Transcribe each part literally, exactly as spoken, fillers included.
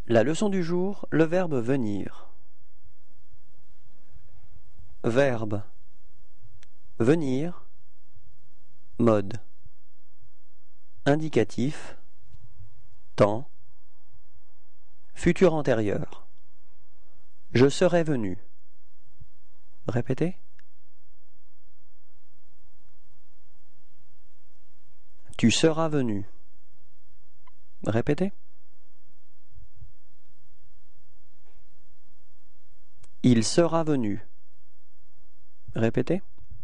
La leçon du jour, le verbe venir. Verbe. Venir. Mode. Indicatif. Temps. Futur antérieur. Je serais venu. Répétez. Tu seras venu. Répétez. Il sera venu. Répétez.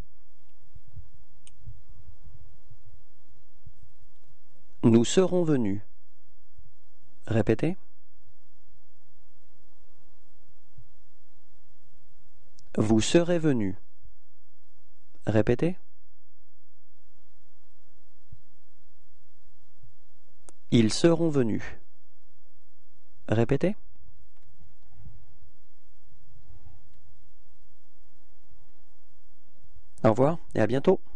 Nous serons venus. Répétez. Vous serez venus. Répétez. Ils seront venus. Répétez. Au revoir et à bientôt.